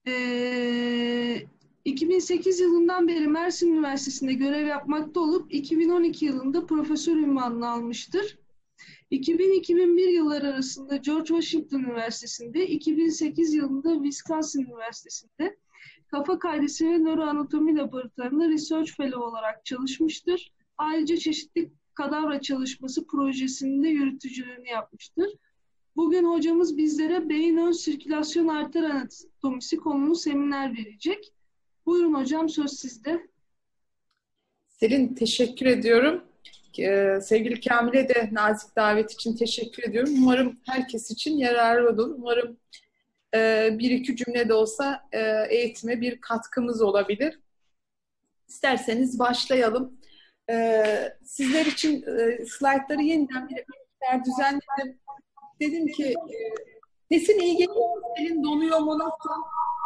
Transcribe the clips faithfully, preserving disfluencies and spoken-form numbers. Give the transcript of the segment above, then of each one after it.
Ee, iki bin sekiz yılından beri Mersin Üniversitesi'nde görev yapmakta olup iki bin on iki yılında profesör unvanını almıştır. iki bin-iki bin bir yılları arasında George Washington Üniversitesi'nde, iki bin sekiz yılında Wisconsin Üniversitesi'nde kafa kaydesi ve nöroanatomi laboratuvarında Research Fellow olarak çalışmıştır. Ayrıca çeşitli kadavra çalışması projesinde yürütücülüğünü yapmıştır. Bugün hocamız bizlere beyin ön sirkülasyon arter anatomisi konulu seminer verecek. Buyurun hocam, söz sizde. Selin, teşekkür ediyorum. Ee, sevgili Kamil'e de nazik davet için teşekkür ediyorum. Umarım herkes için yararlı olur. Umarım e, bir iki cümle de olsa e, eğitime bir katkımız olabilir. İsterseniz başlayalım. Ee, sizler için e, slaytları yeniden bir miktar düzenledim. Dedim ki e, sesin iyi geliyor, Selin donuyor mu nasıl?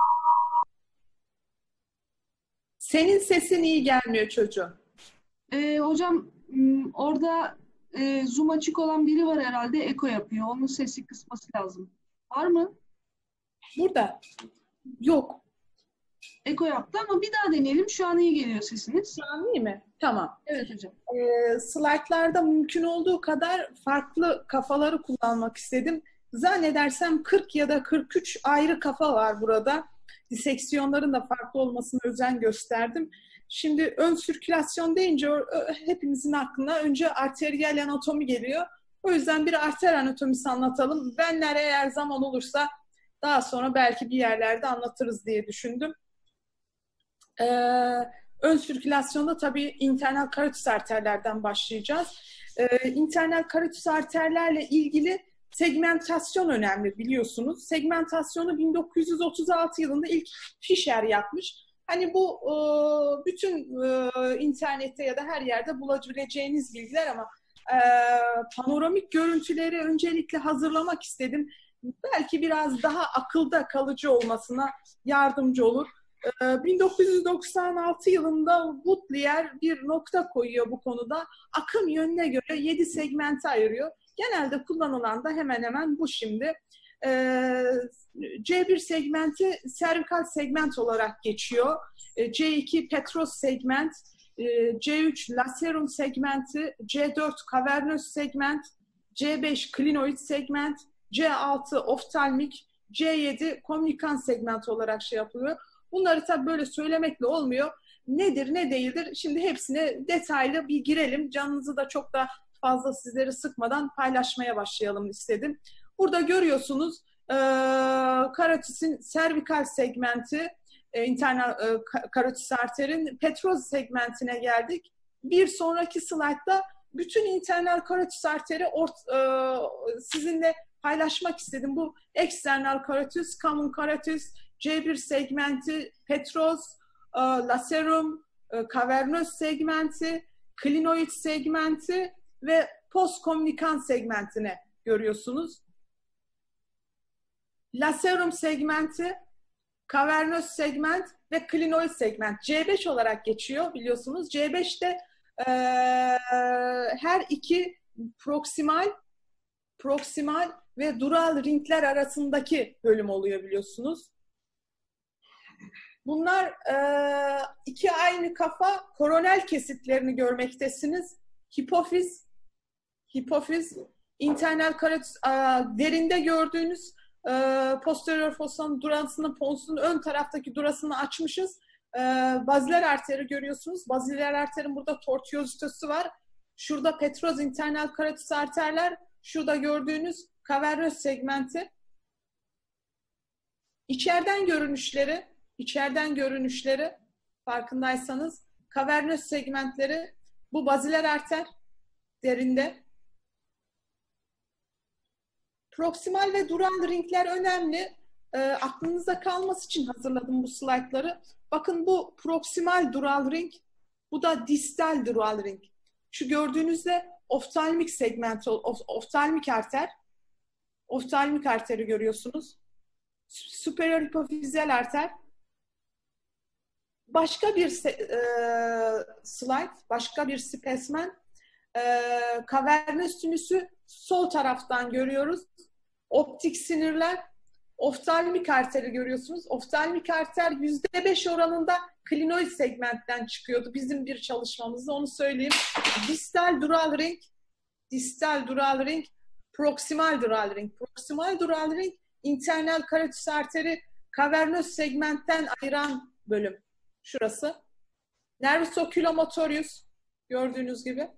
Senin sesin iyi gelmiyor çocuğum. Ee, hocam m, orada e, Zoom açık olan biri var herhalde, eko yapıyor. Onun sesi kısması lazım. Var mı? Burada. Yok. Eko yaptı ama bir daha deneyelim. Şu an iyi geliyor sesiniz. Şu an iyi mi? Tamam. Evet hocam. E, slaytlarda mümkün olduğu kadar farklı kafaları kullanmak istedim. Zannedersem kırk ya da kırk üç ayrı kafa var burada. Diseksiyonların da farklı olmasına özen gösterdim. Şimdi ön sirkülasyon deyince hepimizin aklına önce arteriyel anatomi geliyor. O yüzden bir arter anatomisi anlatalım. Venler eğer zaman olursa daha sonra belki bir yerlerde anlatırız diye düşündüm. Ee, ön sirkülasyonda tabii internal karotis arterlerden başlayacağız. Ee, internal karotis arterlerle ilgili segmentasyon önemli biliyorsunuz. Segmentasyonu bin dokuz yüz otuz altı yılında ilk Fischer yapmış. Hani bu e, bütün e, internette ya da her yerde bulabileceğiniz bilgiler ama e, panoramik görüntüleri öncelikle hazırlamak istedim. Belki biraz daha akılda kalıcı olmasına yardımcı olur. bin dokuz yüz doksan altı yılında Woodlier bir nokta koyuyor bu konuda. Akım yönüne göre yedi segmente ayırıyor. Genelde kullanılan da hemen hemen bu şimdi. C bir segmenti servikal segment olarak geçiyor. C iki Petros segment, C üç lacerum segmenti, C dört kavernöz segment, C beş klinoid segment, C altı oftalmik, C yedi komünikans segment olarak şey yapılıyor. Bunları tabii böyle söylemekle olmuyor. Nedir, ne değildir? Şimdi hepsine detaylı bir girelim. Canınızı da çok da fazla sizleri sıkmadan paylaşmaya başlayalım istedim. Burada görüyorsunuz e, karotisin servikal segmenti, e, internal e, karotis arterin Petros segmentine geldik. Bir sonraki slaytta bütün internal karotis arteri ort, e, sizinle paylaşmak istedim. Bu external karotis, common karotis, C bir segmenti, Petros, e, lacerum, e, kavernöz segmenti, klinoid segmenti ve postkomünikans segmentine görüyorsunuz. Lacerum segmenti, kavernöz segment ve klinoid segment C beş olarak geçiyor biliyorsunuz. C beşte e, her iki proksimal, proksimal ve dural ringler arasındaki bölüm oluyor biliyorsunuz. Bunlar e, iki aynı kafa koronel kesitlerini görmektesiniz. Hipofiz, hipofiz, internal karotis, e, derinde gördüğünüz e, posterior fosanın durasını, ponsunun ön taraftaki durasını açmışız. E, baziler arteri görüyorsunuz. Baziler arterin burada tortiyozitosu var. Şurada Petros internal karotis arterler. Şurada gördüğünüz kavernöz segmenti. İçeriden görünüşleri, içeriden görünüşleri farkındaysanız kavernöz segmentleri bu baziler arter derinde. Proksimal ve dural ringler önemli. E, aklınızda kalması için hazırladım bu slaytları. Bakın bu proksimal dural ring, bu da distal dural ring. Şu gördüğünüzde oftalmik segment, of, oftalmik arter. Oftalmik arteri görüyorsunuz. Superior hipofizyal arter. Başka bir e, slide, başka bir spesmen. E, kavernöz sinüsü sol taraftan görüyoruz. Optik sinirler, Oftalmik arteri görüyorsunuz. Oftalmik arter yüzde beş oranında klinoid segmentten çıkıyordu bizim bir çalışmamızda, onu söyleyeyim. Distal dural ring, distal dural ring, proksimal dural ring. Proksimal dural ring internal karotis arteri kavernöz segmentten ayıran bölüm. Şurası. Nervus oculomotorius gördüğünüz gibi.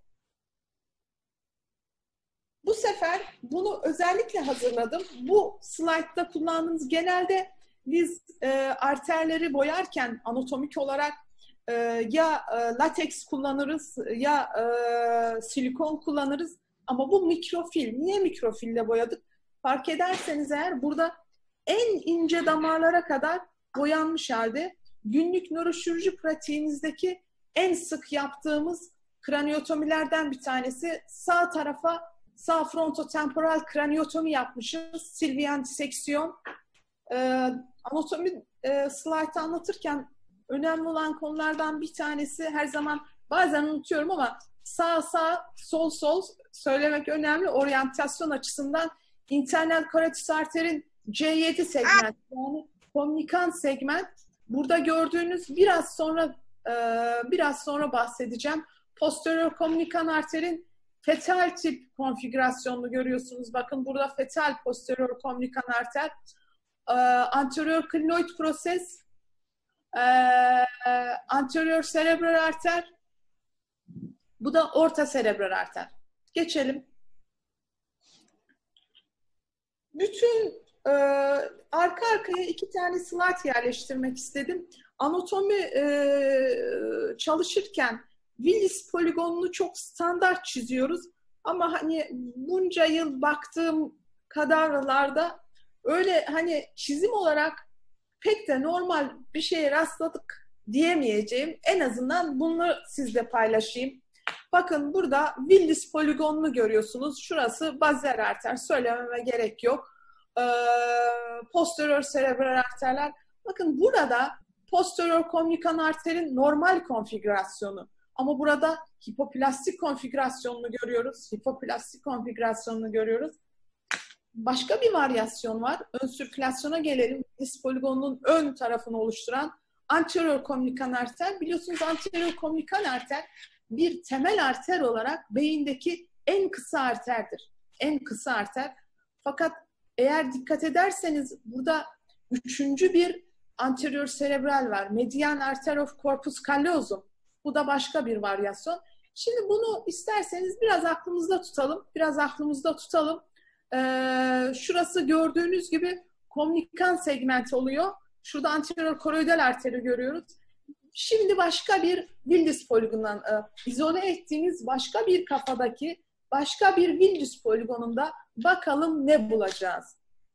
Bu sefer bunu özellikle hazırladım. Bu slaytta kullandığımız, genelde biz e, arterleri boyarken anatomik olarak e, ya e, lateks kullanırız ya e, silikon kullanırız. Ama bu mikrofil. Niye mikrofille boyadık? Fark ederseniz eğer burada en ince damarlara kadar boyanmış halde. Günlük nöroşirurji pratiğimizdeki en sık yaptığımız kraniotomilerden bir tanesi. Sağ tarafa sağ frontotemporal kraniotomi yapmışız. Silvian diseksiyon. Ee, anatomi e, slaytı anlatırken önemli olan konulardan bir tanesi, her zaman bazen unutuyorum ama sağ sağ sol sol söylemek önemli. Oryantasyon açısından internal karotis arterin C yedi segment, yani komnikan segment. Burada gördüğünüz, biraz sonra e, biraz sonra bahsedeceğim. Posterior komnikan arterin fetal tip konfigürasyonunu görüyorsunuz. Bakın burada fetal posterior komnikan arter. E, anterior klinoid proses, e, anterior cerebral arter. Bu da orta serebral arter. Geçelim. Bütün e, arka arkaya iki tane slide yerleştirmek istedim. Anatomi e, çalışırken Willis poligonunu çok standart çiziyoruz. Ama hani bunca yıl baktığım kadavralarda öyle hani çizim olarak pek de normal bir şeye rastladık diyemeyeceğim. En azından bunu sizle paylaşayım. Bakın burada Willis poligonunu görüyorsunuz. Şurası bazer arter. Söylememe gerek yok. Ee, posterior serebral arterler. Bakın burada posterior komnikan arterin normal konfigürasyonu. Ama burada hipoplastik konfigürasyonunu görüyoruz. Hipoplastik konfigürasyonunu görüyoruz. Başka bir varyasyon var. Ön sirkülasyona gelelim. Willis poligonunun ön tarafını oluşturan anterior komnikan arter. Biliyorsunuz anterior komnikan arter bir temel arter olarak beyindeki en kısa arterdir. En kısa arter. Fakat eğer dikkat ederseniz burada üçüncü bir anterior serebral var. Median arter of corpus callosum. Bu da başka bir varyasyon. Şimdi bunu isterseniz biraz aklımızda tutalım. Biraz aklımızda tutalım. Ee, şurası gördüğünüz gibi komnikan segment oluyor. Şurada anterior koroidal arteri görüyoruz. Şimdi başka bir Willis poligonundan e, izole ettiğimiz başka bir kafadaki başka bir Willis poligonunda bakalım ne bulacağız.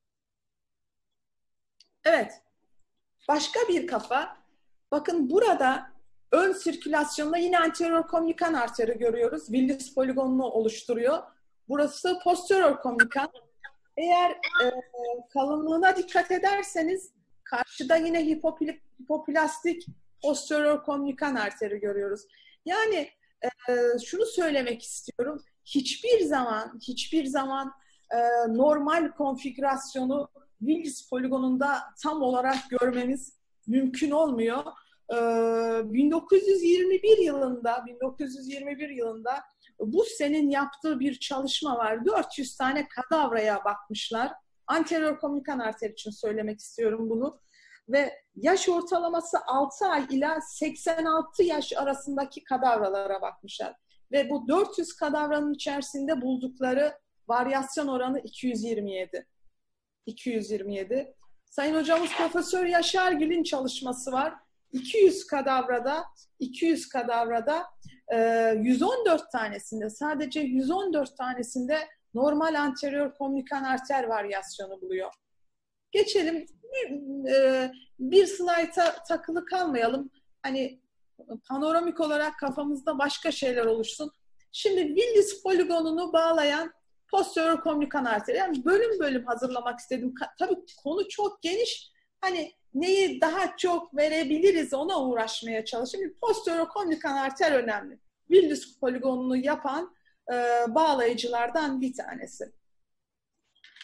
Evet. Başka bir kafa. Bakın burada ön sirkülasyonda yine anterior komnikan arteri görüyoruz. Willis poligonunu oluşturuyor. Burası posterior komnikan. Eğer e, kalınlığına dikkat ederseniz karşıda yine hipopl hipoplastik posterior komnikan arteri görüyoruz. Yani e, şunu söylemek istiyorum. Hiçbir zaman, hiçbir zaman e, normal konfigürasyonu Willis poligonunda tam olarak görmemiz mümkün olmuyor. E, bin dokuz yüz yirmi bir yılında, bin dokuz yüz yirmi bir yılında bu senin yaptığı bir çalışma var. dört yüz tane kadavraya bakmışlar. Anterior komnikan arter için söylemek istiyorum bunu. Ve yaş ortalaması altı ay ila seksen altı yaş arasındaki kadavralara bakmışlar. Ve bu dört yüz kadavranın içerisinde buldukları varyasyon oranı iki yüz yirmi yedi. iki yüz yirmi yedi. Sayın hocamız Profesör Yaşargil'in çalışması var. iki yüz kadavrada, iki yüz kadavrada yüz on dört tanesinde, sadece yüz on dört tanesinde normal anterior komnikan arter varyasyonu buluyor. Geçelim. Bir slayta takılı kalmayalım. Hani panoramik olarak kafamızda başka şeyler oluşsun. Şimdi Willis poligonunu bağlayan posterior komnikan arteri. Yani bölüm bölüm hazırlamak istedim. Tabii konu çok geniş. Hani neyi daha çok verebiliriz ona uğraşmaya çalışayım. Posterior komnikan arter önemli. Willis poligonunu yapan e, bağlayıcılardan bir tanesi.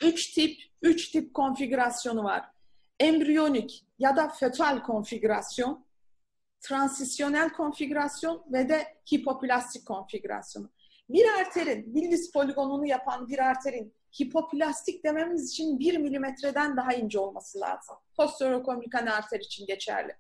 Üç tip, üç tip konfigürasyonu var. Embriyonik ya da fetal konfigürasyon, transisyonel konfigürasyon ve de hipoplastik konfigürasyonu. Bir arterin, Willis poligonunu yapan bir arterin hipoplastik dememiz için bir milimetreden daha ince olması lazım. Posterior-komlikal arter için geçerli.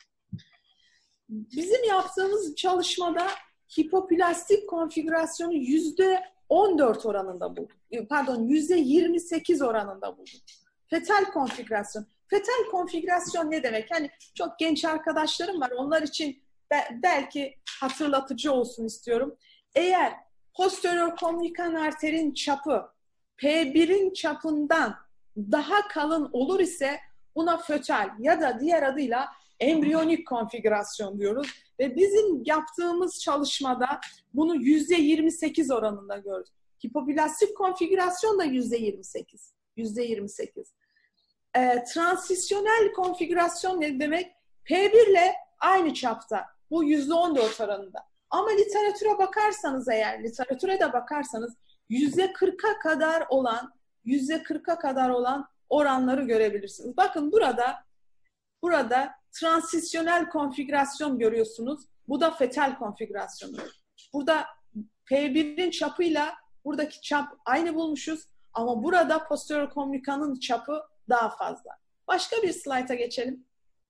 Bizim yaptığımız çalışmada hipoplastik konfigürasyonu yüzde on dört oranında bulduk. Pardon, yüzde yirmi sekiz oranında bulduk. Fetal konfigürasyon. Fetal konfigürasyon ne demek? Hani çok genç arkadaşlarım var. Onlar için belki hatırlatıcı olsun istiyorum. Eğer posterior-komlikal arterin çapı P birin çapından daha kalın olur ise buna fetal ya da diğer adıyla embriyonik konfigürasyon diyoruz. Ve bizim yaptığımız çalışmada bunu yüzde yirmi sekiz oranında gördük. Hipoplastik konfigürasyon da yüzde yirmi sekiz. yüzde yirmi sekiz. E, transisyonel konfigürasyon ne demek? P bir ile aynı çapta. Bu yüzde on dört oranında. Ama literatüre bakarsanız eğer, literatüre de bakarsanız yüzde kırka kadar olan, yüzde kırka kadar olan oranları görebilirsiniz. Bakın burada, burada transisyonel konfigürasyon görüyorsunuz. Bu da fetal konfigürasyon. Burada P birin çapıyla buradaki çap aynı bulmuşuz. Ama burada posterior komlikanın çapı daha fazla. Başka bir slayta geçelim.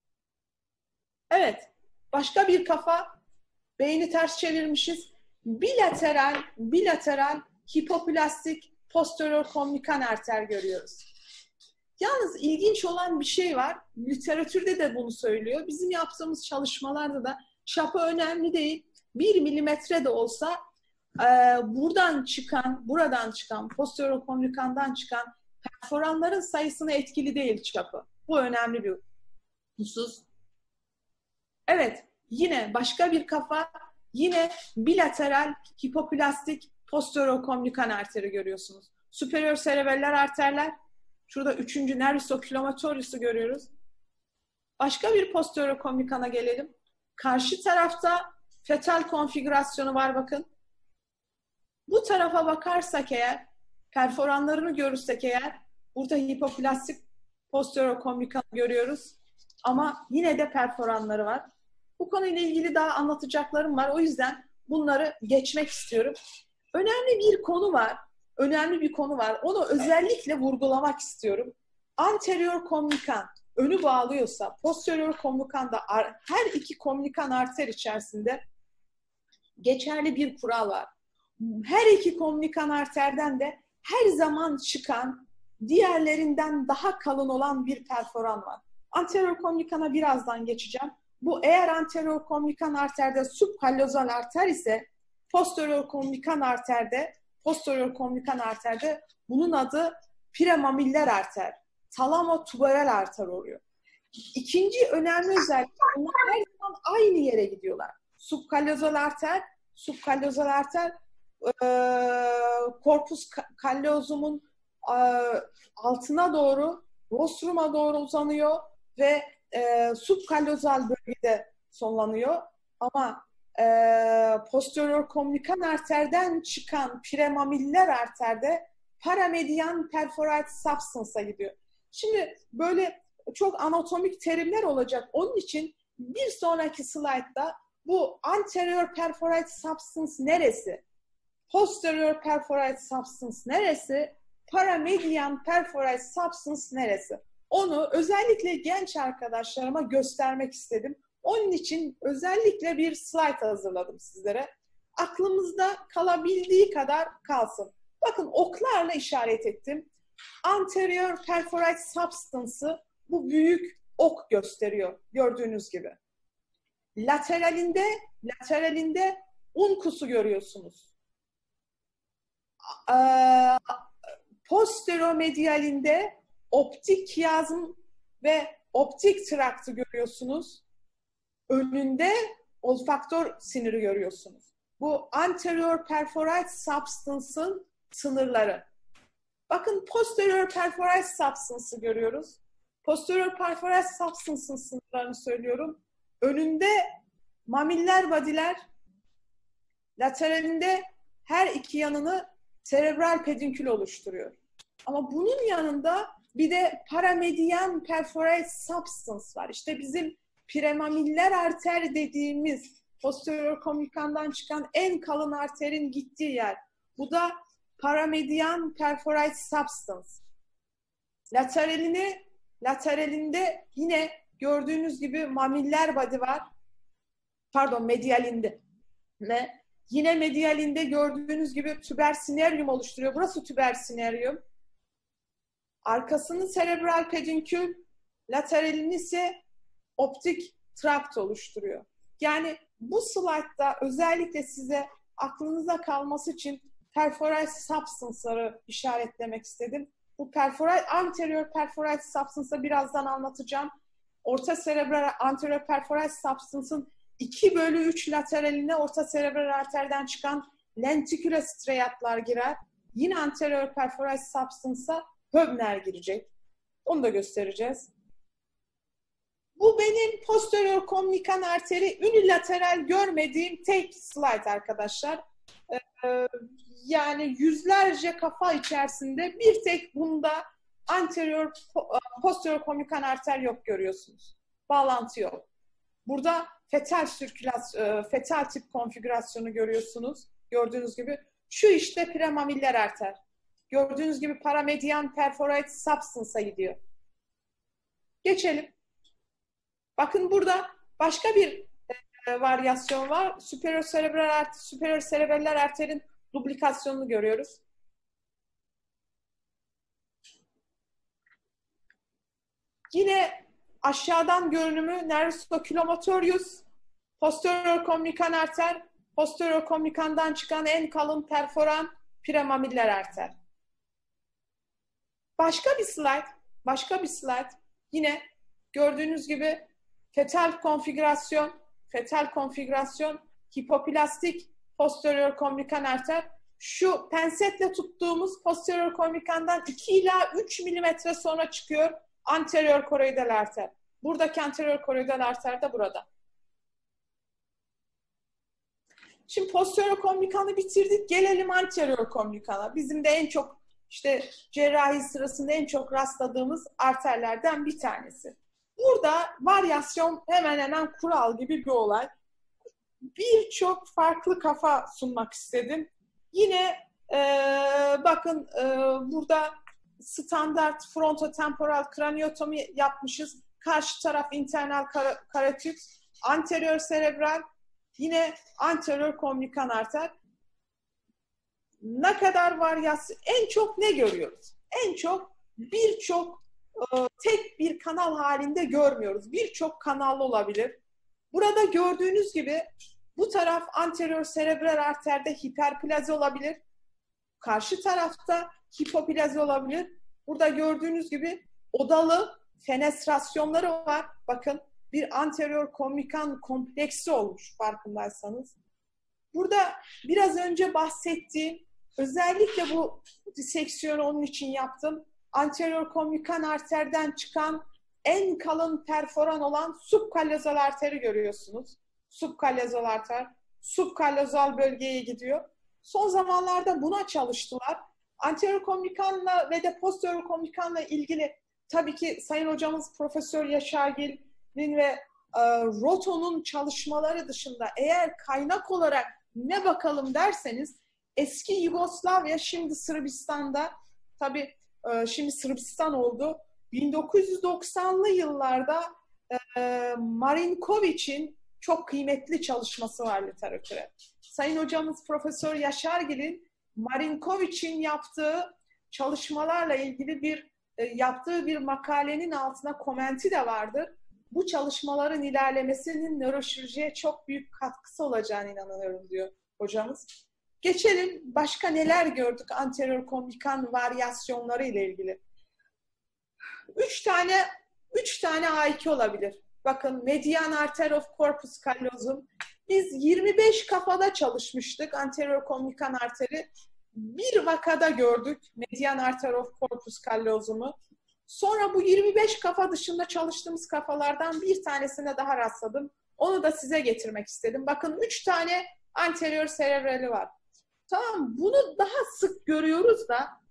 Evet. Başka bir kafa. Beyni ters çevirmişiz. Bilateral, bilateral hipoplastik posterior komlikal arter görüyoruz. Yalnız ilginç olan bir şey var. Literatürde de bunu söylüyor. Bizim yaptığımız çalışmalarda da çapı önemli değil. Bir milimetre de olsa e, buradan çıkan, buradan çıkan, posterior komlikandan çıkan perforanların sayısına etkili değil çapı. Bu önemli bir husus. Evet, yine başka bir kafa, yine bilateral hipoplastik posterior komlikal arteri görüyorsunuz. Superior serebeller arterler. Şurada üçüncü nervus oculomotoris'i görüyoruz. Başka bir posterior komlikana gelelim. Karşı tarafta fetal konfigürasyonu var bakın. Bu tarafa bakarsak eğer, perforanlarını görürsek eğer, burada hipoplastik posterior komlikanı görüyoruz. Ama yine de perforanları var. Bu konuyla ilgili daha anlatacaklarım var. O yüzden bunları geçmek istiyorum. Önemli bir konu var. Önemli bir konu var. Onu özellikle vurgulamak istiyorum. Anterior komlikan önü bağlıyorsa, posterior komlikan da her iki komlikan arter içerisinde geçerli bir kural var. Her iki komlikan arterden de her zaman çıkan, diğerlerinden daha kalın olan bir perforan var. Anterior komlikana birazdan geçeceğim. Bu eğer anterior komlikan arterde subkallozal arter ise posterior komlikan arterde posterior komlikan arterde bunun adı premamiller arter, talamotuberal arter oluyor. İkinci önemli özellik, bunlar her zaman aynı yere gidiyorlar. Subkallozal arter, subkallozal arter e, korpus kallozum'un e, altına doğru, rostruma doğru uzanıyor ve e, subkallozal bölgede sonlanıyor. Ama e, posterior komlikan arterden çıkan premamiller arterde paramedian perforate substance'a gidiyor. Şimdi böyle çok anatomik terimler olacak. Onun için bir sonraki slaytta bu anterior perforate substance neresi? Posterior perforate substance neresi? Paramedian perforate substance neresi? Onu özellikle genç arkadaşlarıma göstermek istedim. Onun için özellikle bir slide hazırladım sizlere. Aklımızda kalabildiği kadar kalsın. Bakın oklarla işaret ettim. Anterior perforate substance'ı bu büyük ok gösteriyor gördüğünüz gibi. Lateralinde, lateralinde uncus'u görüyorsunuz. Posteromedialinde optik kiyazm ve optik traktı görüyorsunuz. Önünde olfaktör siniri görüyorsunuz. Bu anterior perforate substance'ın sınırları. Bakın posterior perforate substance'ı görüyoruz. Posterior perforate substance'ın sınırlarını söylüyorum. Önünde mamiller badiler, lateralinde her iki yanını serebral pedinkül oluşturuyor. Ama bunun yanında bir de paramedian perforate substance var. İşte bizim premamiller arter dediğimiz posterior komnikandan çıkan en kalın arterin gittiği yer. Bu da paramedian perforate substance. Lateralini, lateralinde yine gördüğünüz gibi mamiller body var. Pardon, medialinde. Ve yine medialinde gördüğünüz gibi tubersineryum oluşturuyor. Burası tubersineryum. Arkasını serebral pedinkül, lateralini ise optik trakt oluşturuyor. Yani bu slaytta özellikle size aklınıza kalması için perforate substance'ları işaretlemek istedim. Bu perforate, anterior perforate substance'ı birazdan anlatacağım. Orta serebral anterior perforate substance'ın iki bölü üç lateraline orta serebral arterden çıkan lentiküle striatlar girer. Yine anterior perforate substance'a Höbner girecek. Onu da göstereceğiz. Bu benim posterior komnikan arteri unilateral görmediğim tek slide arkadaşlar. Ee, yani yüzlerce kafa içerisinde bir tek bunda anterior posterior komnikan arter yok görüyorsunuz. Bağlantı yok. Burada fetal sirkülasyon, fetal tip konfigürasyonu görüyorsunuz. Gördüğünüz gibi. Şu işte premamiller arter. Gördüğünüz gibi paramedian perforate substance'a gidiyor. Geçelim. Bakın burada başka bir e, varyasyon var. Superior serebral arter, superior serebeller arterin duplikasyonunu görüyoruz. Yine aşağıdan görünümü nervus oculomotorius, posterior komnikan arter, posterior komnikandan çıkan en kalın perforan premamiller arter. Başka bir slide, başka bir slide. Yine gördüğünüz gibi fetal konfigürasyon, fetal konfigürasyon, hipoplastik posterior komnikan arter. Şu pensetle tuttuğumuz posterior komnikandan iki ila üç milimetre sonra çıkıyor anterior koroidal arter. Buradaki anterior koroidal arter de burada. Şimdi posterior komnikanı bitirdik. Gelelim anterior komnikana. Bizim de en çok işte cerrahi sırasında en çok rastladığımız arterlerden bir tanesi. Burada varyasyon hemen hemen kural gibi bir olay. Birçok farklı kafa sunmak istedim. Yine e, bakın e, burada standart frontotemporal kraniotomi yapmışız. Karşı taraf internal kar karotit, anterior serebral, yine anterior komnikan arter. Ne kadar varyasyon, en çok ne görüyoruz? En çok birçok e, tek bir kanal halinde görmüyoruz. Birçok kanallı olabilir. Burada gördüğünüz gibi bu taraf anterior serebral arterde hiperplazi olabilir. Karşı tarafta hipoplazi olabilir. Burada gördüğünüz gibi odalı fenestrasyonları var. Bakın bir anterior komnikan kompleksi olmuş farkındaysanız. Burada biraz önce bahsettiğim, özellikle bu diseksiyonu onun için yaptım. Anterior komnikan arterden çıkan en kalın perforan olan subkallozal arteri görüyorsunuz. Subkallozal arter, subkallozal bölgeye gidiyor. Son zamanlarda buna çalıştılar. Anterior komnikanla ve de posterior komnikanla ilgili tabii ki Sayın Hocamız Profesör Yaşargil'in ve e, Roto'nun çalışmaları dışında eğer kaynak olarak ne bakalım derseniz eski Yugoslavya, şimdi Sırbistan'da, tabii e, şimdi Sırbistan oldu. bin dokuz yüz doksanlı yıllarda e, Marinkovic'in çok kıymetli çalışması var literatüre. Sayın Hocamız Profesör Yaşargil'in Marinkovic'in yaptığı çalışmalarla ilgili bir e, yaptığı bir makalenin altına komenti de vardır. Bu çalışmaların ilerlemesinin nöroşirurjiye çok büyük katkısı olacağına inanıyorum diyor hocamız. Geçelim, başka neler gördük anterior komnikan varyasyonları ile ilgili. Üç tane, üç tane A iki olabilir. Bakın median arter of corpus callosum. Biz yirmi beş kafada çalışmıştık anterior komnikan arteri. Bir vakada gördük median arter of corpus callosum'u. Sonra bu yirmi beş kafa dışında çalıştığımız kafalardan bir tanesine daha rastladım. Onu da size getirmek istedim. Bakın üç tane anterior serebrali var. Tamam, bunu daha sık görüyoruz da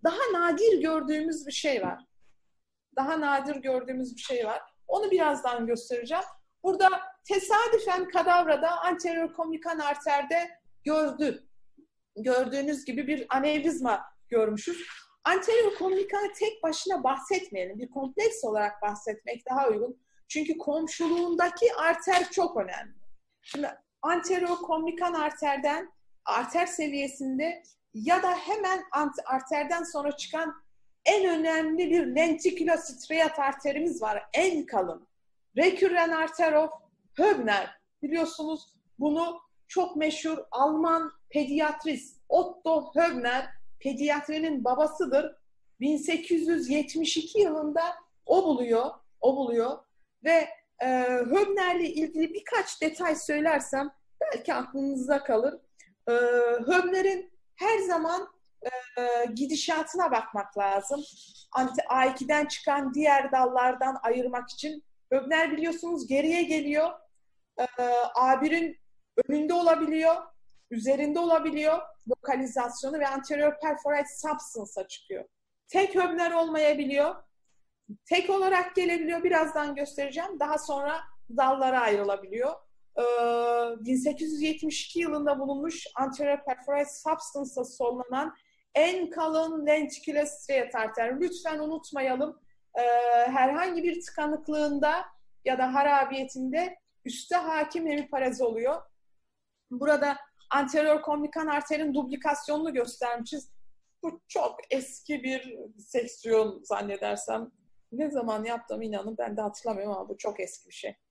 daha nadir gördüğümüz bir şey var. Daha nadir gördüğümüz bir şey var. Onu birazdan göstereceğim. Burada tesadüfen kadavrada anterior komnikan arterde gördü. Gördüğünüz gibi bir anevrizma görmüşüz. Anterior komnikanı tek başına bahsetmeyelim. Bir kompleks olarak bahsetmek daha uygun. Çünkü komşuluğundaki arter çok önemli. Şimdi anterior komnikan arterden, arter seviyesinde ya da hemen arterden sonra çıkan en önemli bir lentikülostriat arterimiz var. En kalın. Recurrent arter of Höbner. Biliyorsunuz bunu çok meşhur Alman pediatrist Otto Höbner, pediatrinin babasıdır. bin sekiz yüz yetmiş iki yılında o buluyor. O buluyor ve e, Höbner'le ilgili birkaç detay söylersem belki aklınızda kalır. E, Höbner'in her zaman e, gidişatına bakmak lazım. A iki'den çıkan diğer dallardan ayırmak için. Höbner biliyorsunuz geriye geliyor. E, A bir'in önünde olabiliyor, üzerinde olabiliyor lokalizasyonu ve anterior perforate substance'a çıkıyor. Tek Höbner olmayabiliyor. Tek olarak gelebiliyor. Birazdan göstereceğim. Daha sonra dallara ayrılabiliyor. Ee, bin sekiz yüz yetmiş iki yılında bulunmuş anterior perforate substance'a solanan en kalın lentikülostriat arter. Lütfen unutmayalım. Ee, herhangi bir tıkanıklığında ya da harabiyetinde üste hakim hemiparezi oluyor. Burada anterior komnikan arterin duplikasyonunu göstermişiz. Bu çok eski bir seksiyon zannedersem. Ne zaman yaptım inanın ben de hatırlamıyorum ama bu çok eski bir şey.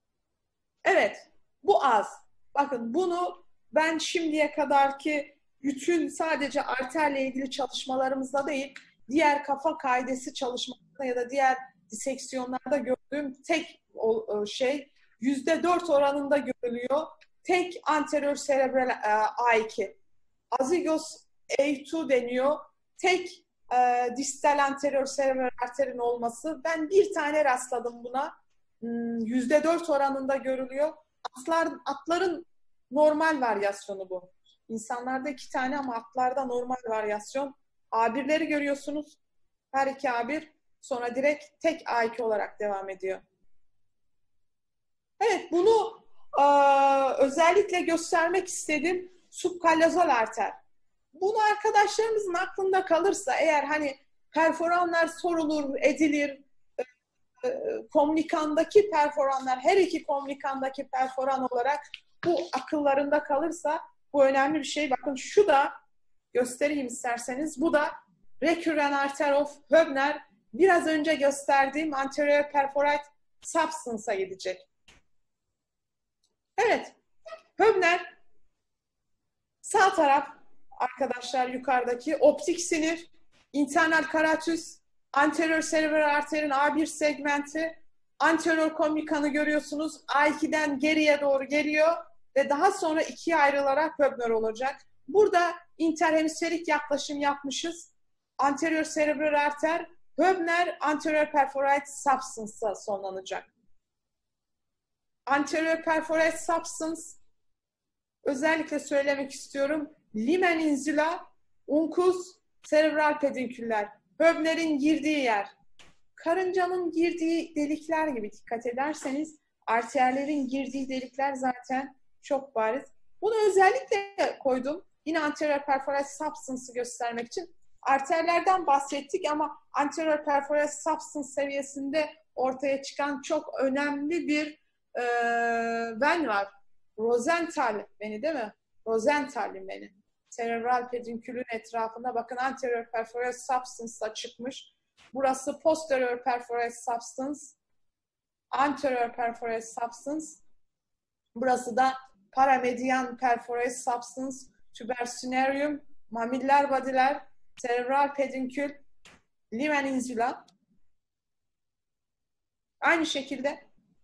Evet, bu az. Bakın bunu ben şimdiye kadarki bütün sadece arterle ilgili çalışmalarımızda değil, diğer kafa kaidesi çalışmalarında ya da diğer diseksiyonlarda gördüğüm tek şey yüzde dört oranında görülüyor. Tek anterior cerebral A iki. Azygos A iki deniyor. Tek e, distal anterior cerebral arterin olması. Ben bir tane rastladım buna. yüzde dört oranında görülüyor. Atlar, atların normal varyasyonu bu. İnsanlarda iki tane ama atlarda normal varyasyon. A bir'leri görüyorsunuz. Her iki A bir sonra direkt tek A iki olarak devam ediyor. Evet, bunu e, özellikle göstermek istedim. Subkallazal arter. Bunu arkadaşlarımızın aklında kalırsa eğer hani perforanlar sorulur, edilir, e, e, komnikandaki perforanlar, her iki komnikandaki perforan olarak bu akıllarında kalırsa bu önemli bir şey. Bakın şu da göstereyim isterseniz. Bu da recurrent arter of Höbner. Biraz önce gösterdiğim anterior perforate substance'a gidecek. Evet, Höbner sağ taraf arkadaşlar yukarıdaki optik sinir, internal carotis, anterior cerebral arterin A bir segmenti, anterior komnikanı görüyorsunuz. A iki'den geriye doğru geliyor ve daha sonra ikiye ayrılarak Höbner olacak. Burada interhemisferik yaklaşım yapmışız. Anterior cerebral arter, Höbner anterior perforate substance'a sonlanacak. Anterior perforate substance özellikle söylemek istiyorum. Limen insula, uncus, cerebral pedinküller. Höbner'in girdiği yer. Karıncanın girdiği delikler gibi dikkat ederseniz arterlerin girdiği delikler zaten çok bariz. Bunu özellikle koydum. Yine anterior perforate substance'ı göstermek için. Arterlerden bahsettik ama anterior perforate substance seviyesinde ortaya çıkan çok önemli bir e, ven var. Rosenthal veni değil mi? Rosenthal veni. Cerebral pedinkülün etrafında bakın anterior perforate substance'a çıkmış. Burası posterior perforate substance. Anterior perforate substance. Burası da paramedian perforate substance. Tubercinarium, mamiller badiler, cerebral pedinkül, limen insula. Aynı şekilde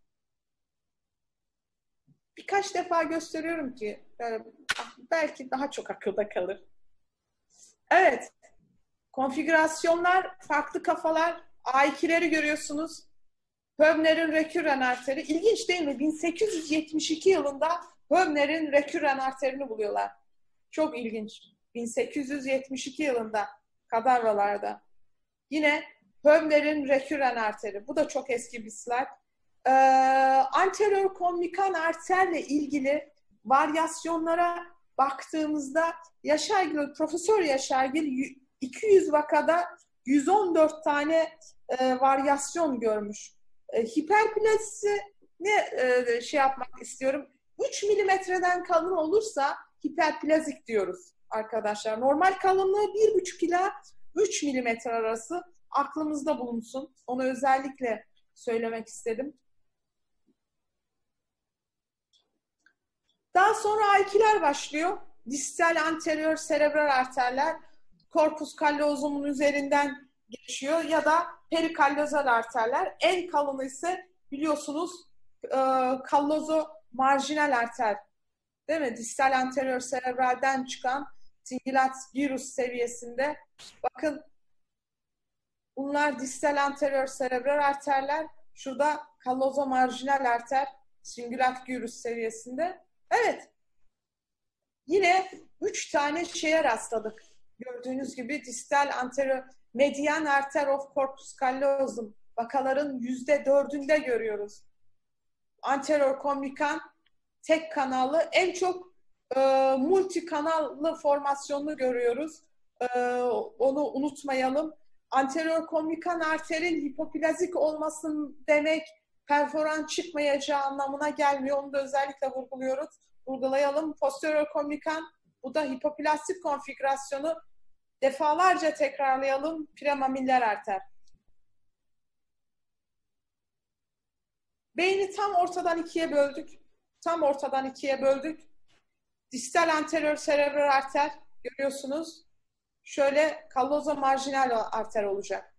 birkaç defa gösteriyorum ki belki daha çok akılda kalır. Evet. Konfigürasyonlar, farklı kafalar. A iki'leri görüyorsunuz. Höbner'in recurrent arteri. İlginç değil mi? bin sekiz yüz yetmiş iki yılında Höbner'in recurrent arterini buluyorlar. Çok ilginç. bin sekiz yüz yetmiş iki yılında kadavralarda. Yine Hömler'in reküren arteri. Bu da çok eski bir slide. Ee, anterior kombikan arterle ilgili varyasyonlara baktığımızda Yaşargil, Profesör Yaşargil iki yüz vakada yüz on dört tane e, varyasyon görmüş. E, hiperplazisi ne e, şey yapmak istiyorum. üç milimetreden kalın olursa hiperplazik diyoruz arkadaşlar. Normal kalınlığı bir buçuk ila üç milimetre arası, aklımızda bulunsun. Onu özellikle söylemek istedim. Daha sonra A iki'ler başlıyor. Distal anterior serebral arterler korpus kallozumun üzerinden geçiyor ya da perikallozal arterler. En kalını ise biliyorsunuz e, kallozo marjinal arter. Değil mi? Distal anterior serebralden çıkan singulat gyrus seviyesinde. Bakın bunlar distal anterior serebral arterler. Şurada kallozo marjinal arter singulat gyrus seviyesinde. Evet. Yine üç tane şeye rastladık. Gördüğünüz gibi distal anterior median arter of corpus callosum vakaların yüzde dördünde görüyoruz. Anterior kombikan tek kanallı, en çok e, multi kanallı formasyonunu görüyoruz. E, onu unutmayalım. Anterior kombikan arterin hipoplazik olmasın demek perforan çıkmayacağı anlamına gelmiyor. Onu da özellikle vurguluyoruz. Vurgulayalım. Posterior kombikan, bu da hipoplastik konfigürasyonu, defalarca tekrarlayalım. Premamiller arter. Beyni tam ortadan ikiye böldük. Tam ortadan ikiye böldük. Distal anterior serebral arter görüyorsunuz. Şöyle kallozo marjinal arter olacak.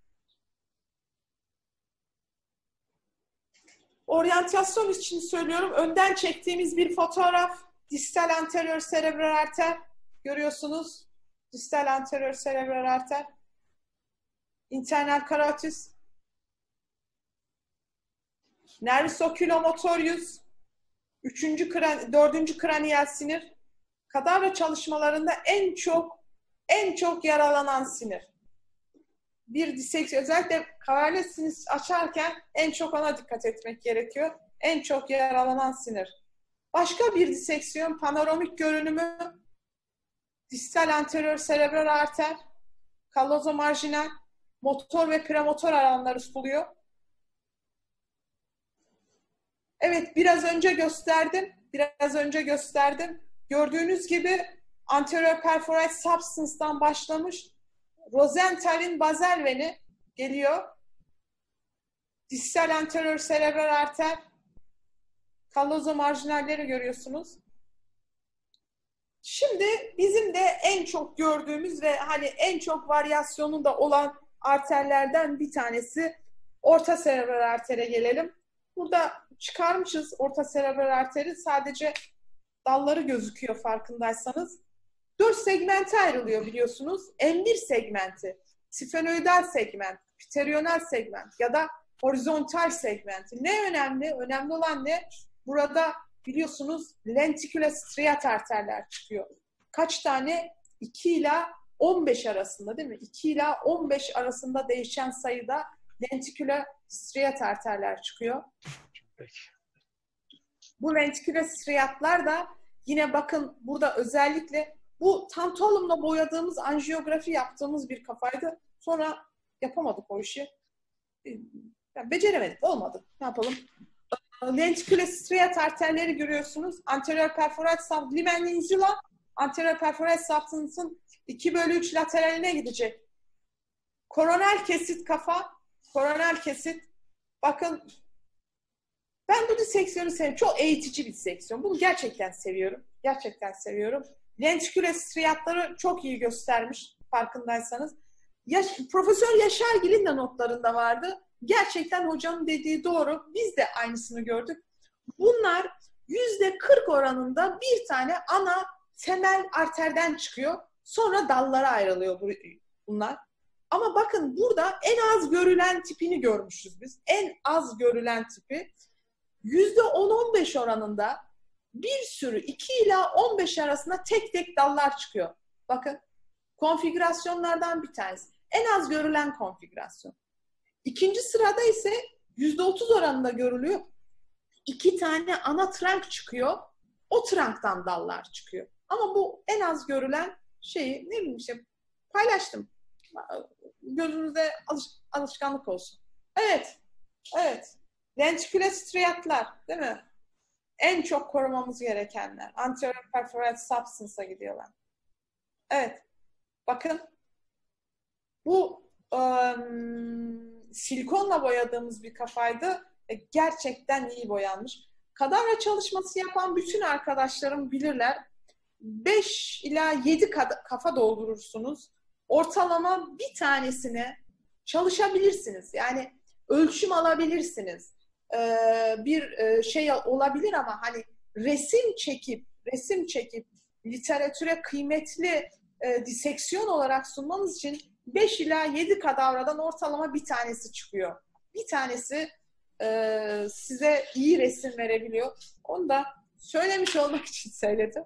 Oryantasyon için söylüyorum. Önden çektiğimiz bir fotoğraf. Distal anterior serebral arter görüyorsunuz. Distal anterior serebral arter. Internal carotis. Nervus oculomotorius. Üçüncü kran, dördüncü kraniyel sinir. Kadavra çalışmalarında en çok en çok yaralanan sinir. Bir diseksiyon, özellikle kavernet sinir açarken en çok ona dikkat etmek gerekiyor. En çok yaralanan sinir. Başka bir diseksiyon, panoramik görünümü, distal anterior serebral arter, kallozo marjinal, motor ve premotor alanları buluyor. Evet, biraz önce gösterdim. Biraz önce gösterdim. Gördüğünüz gibi anterior perforate substance'dan başlamış. Rosenthal'in bazel veni geliyor. Distal anterior serebral arter, kallozo marjinalleri görüyorsunuz. Şimdi bizim de en çok gördüğümüz ve hani en çok varyasyonu da olan arterlerden bir tanesi orta serebral artere gelelim. Burada çıkarmışız orta serebral arteri. Sadece dalları gözüküyor farkındaysanız. Dört segmente ayrılıyor biliyorsunuz. M bir segmenti, sifenoidal segment, pterional segment ya da horizontal segmenti. Ne önemli? Önemli olan ne? Burada biliyorsunuz lentiküle striat arterler çıkıyor. Kaç tane? iki ila on beş arasında değil mi? iki ila on beş arasında değişen sayıda lentiküle striat arterler çıkıyor. Peki. Bu lentiküle striatlar da yine bakın burada özellikle bu tantalumla boyadığımız anjiyografi yaptığımız bir kafaydı. Sonra yapamadık o işi. Yani beceremedik. Olmadı. Ne yapalım? Lentiküle striat arterleri görüyorsunuz. Anterior perforate sublimen insula, anterior perforate substance'ın iki bölü üç lateraline gidecek. Koronal kesit kafa, koronal kesit. Bakın ben bu diseksiyonu seviyorum. Çok eğitici bir diseksiyon. Bunu gerçekten seviyorum. Gerçekten seviyorum. Lentiküle striatları çok iyi göstermiş farkındaysanız. Yaş, Profesör Yaşargil'in de notlarında vardı. Gerçekten hocanın dediği doğru. Biz de aynısını gördük. Bunlar yüzde kırk oranında bir tane ana temel arterden çıkıyor. Sonra dallara ayrılıyor bunlar. Ama bakın burada en az görülen tipini görmüşüz biz. En az görülen tipi yüzde on on beş oranında bir sürü iki ila on beş arasında tek tek dallar çıkıyor. Bakın konfigürasyonlardan bir tanesi. En az görülen konfigürasyon. İkinci sırada ise yüzde otuz oranında görülüyor. İki tane ana trunk çıkıyor. O trunktan dallar çıkıyor. Ama bu en az görülen şeyi ne bileyim işte paylaştım. Gözünüzde alış, alışkanlık olsun. Evet. Evet. Lentiküler striatlar, değil mi? En çok korumamız gerekenler. Anterior perforate substance'a gidiyorlar. Evet. Bakın. Bu um, silikonla boyadığımız bir kafaydı. E, gerçekten iyi boyanmış. Kadavra çalışması yapan bütün arkadaşlarım bilirler. beş ila yedi kafa doldurursunuz. Ortalama bir tanesine çalışabilirsiniz. Yani ölçüm alabilirsiniz. Ee, bir e, şey olabilir ama hani resim çekip resim çekip literatüre kıymetli e, diseksiyon olarak sunmanız için beş ila yedi kadavradan ortalama bir tanesi çıkıyor. Bir tanesi e, size iyi resim verebiliyor. Onu da söylemiş olmak için söyledim.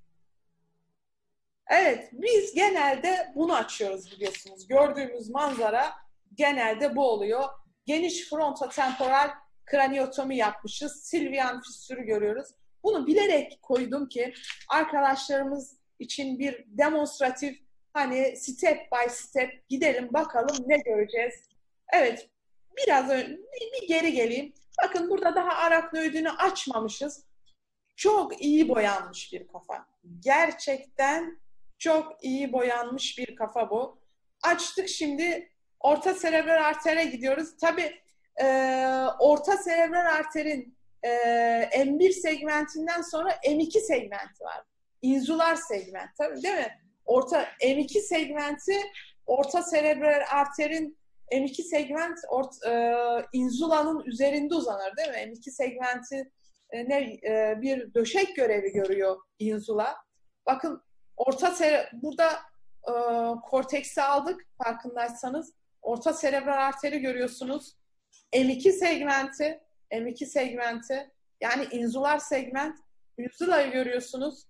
Evet, biz genelde bunu açıyoruz biliyorsunuz. Gördüğümüz manzara genelde bu oluyor. Geniş frontotemporal kraniotomi yapmışız. Sylvian fissürü görüyoruz. Bunu bilerek koydum ki arkadaşlarımız için bir demonstratif, hani step by step gidelim bakalım ne göreceğiz. Evet, biraz bir, bir geri geleyim. Bakın burada daha araknoidini açmamışız. Çok iyi boyanmış bir kafa. Gerçekten çok iyi boyanmış bir kafa bu. Açtık şimdi. Orta serebral artere gidiyoruz. Tabii e, orta serebral arterin e, M bir segmentinden sonra M iki segmenti var. İnsular segment. Tabii değil mi? Orta M iki segmenti orta serebral arterin M iki segment ort, e, insulanın üzerinde uzanır değil mi? M iki segmenti e, ne e, bir döşek görevi görüyor insula. Bakın orta sere burada e, korteksi aldık farkındaysanız. Orta serebral arteri görüyorsunuz. M iki segmenti, M iki segmenti yani insular segment, insulayı görüyorsunuz.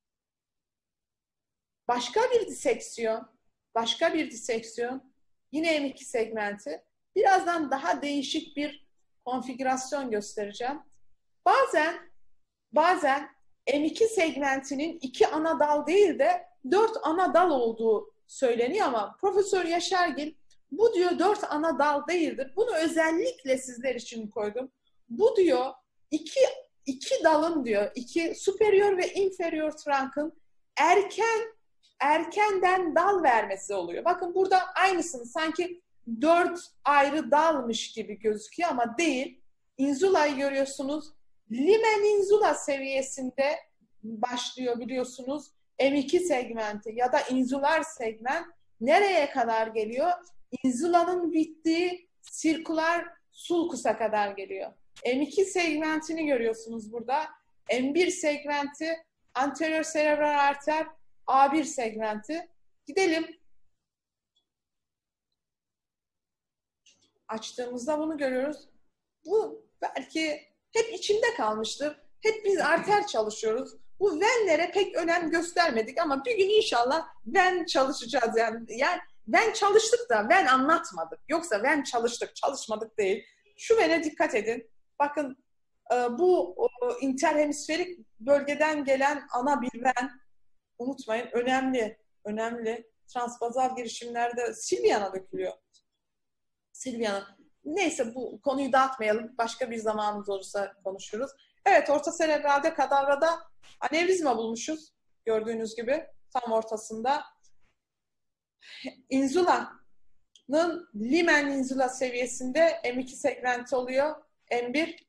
Başka bir diseksiyon, başka bir diseksiyon, yine M iki segmenti. Birazdan daha değişik bir konfigürasyon göstereceğim. Bazen, bazen M iki segmentinin iki ana dal değil de dört ana dal olduğu söyleniyor ama Profesör Yaşargil bu diyor dört ana dal değildir. Bunu özellikle sizler için koydum. Bu diyor iki, iki dalın diyor, iki superior ve inferior trunk'ın erken erkenden dal vermesi oluyor. Bakın burada aynısını sanki dört ayrı dalmış gibi gözüküyor ama değil. Insula'yı görüyorsunuz. Limen insula seviyesinde başlıyor biliyorsunuz. M iki segmenti ya da insular segment nereye kadar geliyor? İnsulanın bittiği sirkular sulcus'a kadar geliyor. M iki segmentini görüyorsunuz burada. M bir segmenti, anterior serebral arter, A bir segmenti. Gidelim. Açtığımızda bunu görüyoruz. Bu belki hep içimde kalmıştır. Hep biz arter çalışıyoruz. Bu venlere pek önem göstermedik ama bir gün inşallah ven çalışacağız yani. Yani ven çalıştık da ven anlatmadık. Yoksa ven çalıştık, çalışmadık değil. Şu vene dikkat edin. Bakın bu interhemisferik bölgeden gelen ana bir ven, unutmayın önemli, önemli. Transbazal girişimlerde Sylvian'a dökülüyor. Sylvian'a. Neyse bu konuyu dağıtmayalım. Başka bir zamanımız olursa konuşuruz. Evet, orta serebralde kadavrada anevrizma bulmuşuz. Gördüğünüz gibi tam ortasında. İnsulanın limen insula seviyesinde M iki segmenti oluyor. M bir.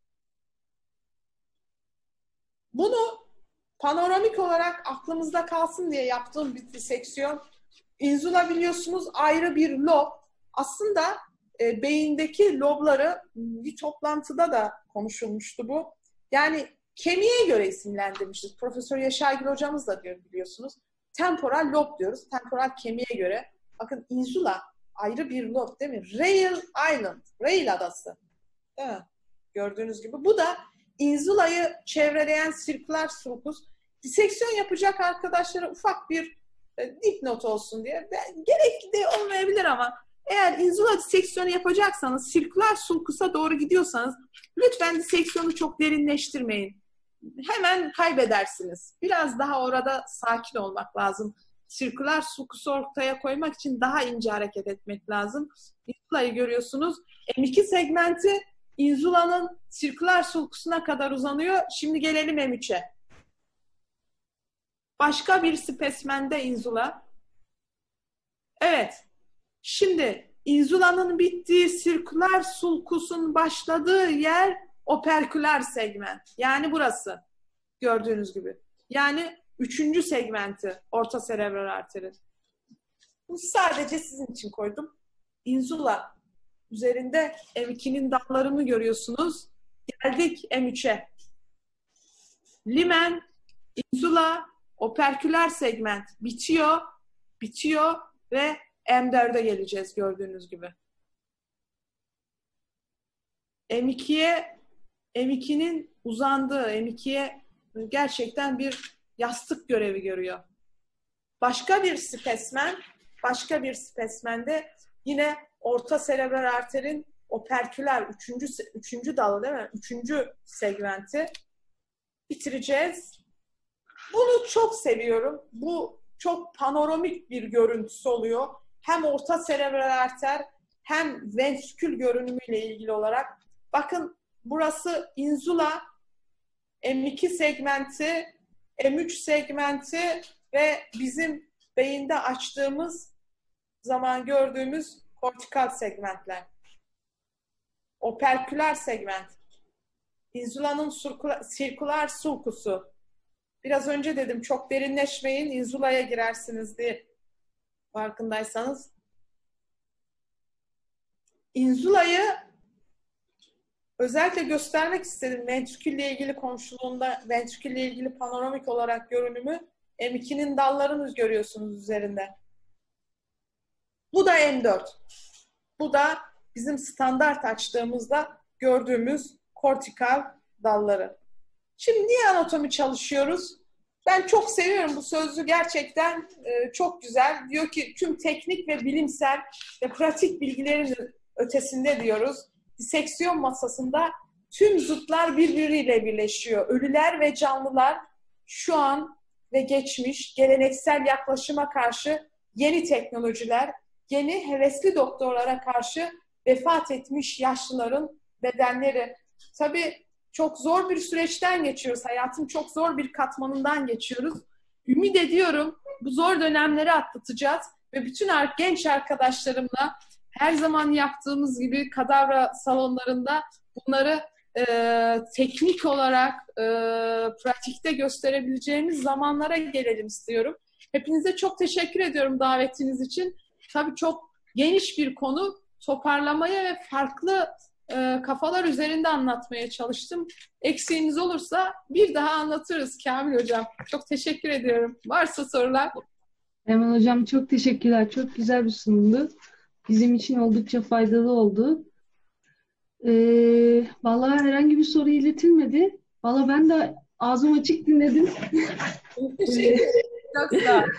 Bunu panoramik olarak aklımızda kalsın diye yaptığım bir diseksiyon. İnsula biliyorsunuz ayrı bir lob. Aslında e, beyindeki lobları bir toplantıda da konuşulmuştu bu. Yani kemiğe göre isimlendirmişiz. Profesör Yaşargil hocamız da diyor biliyorsunuz. Temporal lob diyoruz. Temporal kemiğe göre. Bakın insula ayrı bir lob değil mi? Rail Island. Rail adası. Değil mi? Gördüğünüz gibi. Bu da insulayı çevreleyen sirkular sulcus. Diseksiyon yapacak arkadaşlara ufak bir e, dipnot olsun diye. Ben, gerekli de olmayabilir ama eğer insula diseksiyonu yapacaksanız, sirküler sulkusa doğru gidiyorsanız lütfen diseksiyonu çok derinleştirmeyin. Hemen kaybedersiniz. Biraz daha orada sakin olmak lazım. Sirküler sulkusu ortaya koymak için daha ince hareket etmek lazım. İnsulayı görüyorsunuz. M iki segmenti insulanın sirküler sulkusuna kadar uzanıyor. Şimdi gelelim M üçe. Başka bir spesmende insula. Evet. Şimdi insulanın bittiği sirküler sulkusun başladığı yer operküler segment. Yani burası. Gördüğünüz gibi. Yani üçüncü segmenti orta serebral arteri. Bunu sadece sizin için koydum. İnsula üzerinde M ikinin dallarını görüyorsunuz. Geldik M üçe. Limen, insula, operküler segment bitiyor, bitiyor ve M dörde geleceğiz gördüğünüz gibi. M ikiye, M ikinin uzandığı, M ikiye gerçekten bir yastık görevi görüyor. Başka bir spesmen, başka bir spesmende yine orta serebral arterin operküler, üçüncü, üçüncü dalı değil mi? Üçüncü segmenti bitireceğiz. Bunu çok seviyorum. Bu çok panoramik bir görüntüsü oluyor. Hem orta serebral arter hem ventrikül görünümüyle ilgili olarak. Bakın burası insula, M iki segmenti, M üç segmenti ve bizim beyinde açtığımız zaman gördüğümüz kortikal segmentler. Operküler segment. İnsulanın sirküler sulkusu. Biraz önce dedim çok derinleşmeyin, insulaya girersiniz diye farkındaysanız. Insulayı özellikle göstermek istedim. Ventrikülle ilgili komşuluğunda, ventrikülle ilgili panoramik olarak görünümü M ikinin dallarını görüyorsunuz üzerinde. Bu da M dört. Bu da bizim standart açtığımızda gördüğümüz kortikal dalları. Şimdi niye anatomi çalışıyoruz? Ben çok seviyorum bu sözü, gerçekten e, çok güzel. Diyor ki tüm teknik ve bilimsel ve pratik bilgilerin ötesinde diyoruz. Diseksiyon masasında tüm zıtlar birbiriyle birleşiyor. Ölüler ve canlılar şu an ve geçmiş geleneksel yaklaşıma karşı yeni teknolojiler, yeni hevesli doktorlara karşı vefat etmiş yaşlıların bedenleri. Tabii çok zor bir süreçten geçiyoruz. Hayatın çok zor bir katmanından geçiyoruz. Ümit ediyorum bu zor dönemleri atlatacağız ve bütün genç arkadaşlarımla her zaman yaptığımız gibi kadavra salonlarında bunları e, teknik olarak e, pratikte gösterebileceğimiz zamanlara gelelim istiyorum. Hepinize çok teşekkür ediyorum davetiniz için. Tabii çok geniş bir konu, toparlamaya ve farklı e, kafalar üzerinde anlatmaya çalıştım. Eksiğiniz olursa bir daha anlatırız Kamil Hocam. Çok teşekkür ediyorum. Varsa sorular. Emel Hocam çok teşekkürler. Çok güzel bir sunumdu. Bizim için oldukça faydalı oldu. Ee, vallahi herhangi bir soru iletilmedi. Vallahi ben de ağzım açık dinledim. Teşekkür ederim. Çok sağ ol.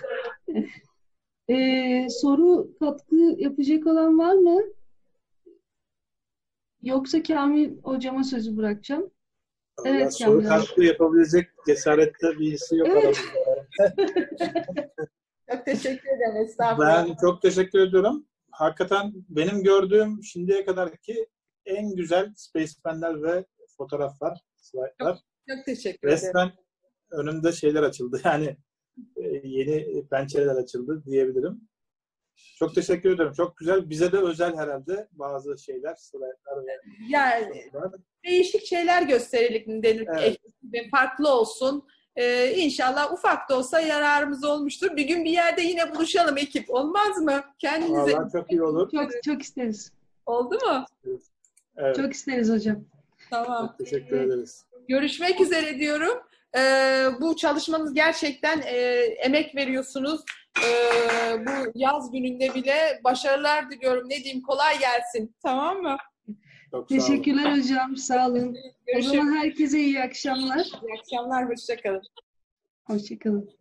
Ee, soru katkı yapacak olan var mı? Yoksa Kamil Hocama sözü bırakacağım. Allah, Evet soru Kamil katkı yapabilecek cesarette birisi yok Evet. aramızda. Çok teşekkür ederim. Estağfurullah. Ben çok teşekkür ediyorum. Hakikaten benim gördüğüm şimdiye kadarki en güzel spacemenler ve fotoğraflar, slaytlar. Çok teşekkür ederim. Resmen önümde şeyler açıldı. Yani e, yeni pençeler açıldı diyebilirim. Çok teşekkür ederim. Çok güzel. Bize de özel herhalde bazı şeyler, slaytlar ve Yani değişik şeyler gösterelim dedik. Evet. Farklı olsun. Ee, İnşallah ufak da olsa yararımız olmuştur. Bir gün bir yerde yine buluşalım ekip. Olmaz mı? Kendinize Vallahi çok iyi olur. Çok çok isteriz. oldu mu? Evet. Çok isteriz hocam. Tamam. Çok teşekkür ederiz. Görüşmek üzere diyorum. Ee, bu çalışmanız gerçekten e, emek veriyorsunuz. Ee, bu yaz gününde bile başarılar diliyorum. Ne diyeyim, kolay gelsin. Tamam mı? Çok sağ olun. Teşekkürler hocam. Sağ olun. O Görüşürüz. zaman herkese iyi akşamlar. İyi akşamlar. Hoşça kalın. Hoşça kalın.